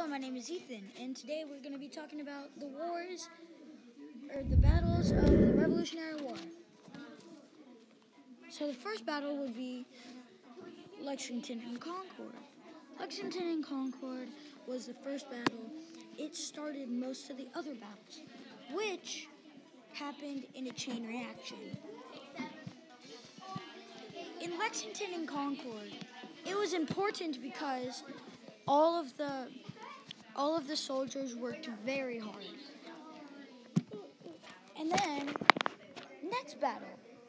Hello, my name is Ethan, and today we're going to be talking about the wars, or the battles of the Revolutionary War. So the first battle would be Lexington and Concord. Lexington and Concord was the first battle. It started most of the other battles, which happened in a chain reaction. In Lexington and Concord, it was important because all of the soldiers worked very hard. And then, next battle,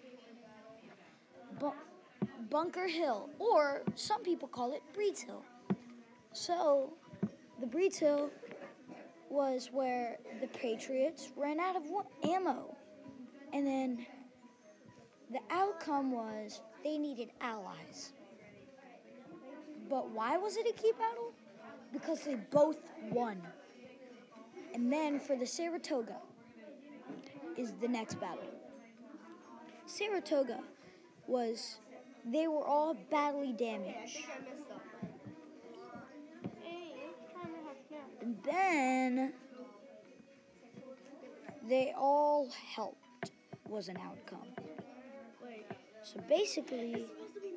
Bunker Hill, or some people call it Breed's Hill. So, the Breed's Hill was where the Patriots ran out of ammo. And then the outcome was they needed allies. But why was it a key battle? Because they both won. And then for the Saratoga is the next battle. Saratoga they were all badly damaged. And then they all helped was an outcome. So basically,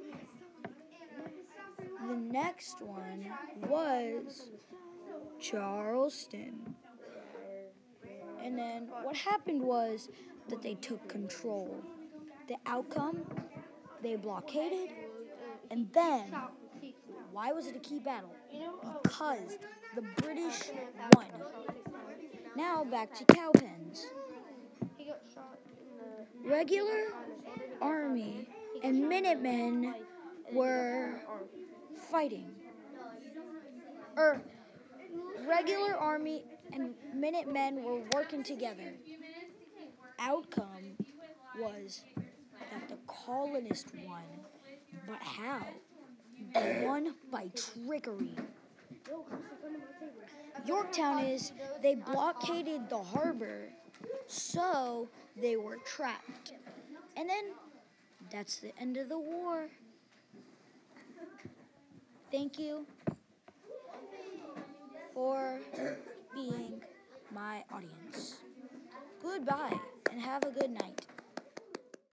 the next one was Charleston. And then what happened was that they took control. The outcome, they blockaded. And then, why was it a key battle? Because the British won. Now back to Cowpens. Regular Army and Minutemen were fighting. Regular Army and Minutemen were working together. Outcome was that the colonists won. But how? They won by trickery. Yorktown they blockaded the harbor, so they were trapped. And then, that's the end of the war. Thank you for being my audience. Goodbye, and have a good night.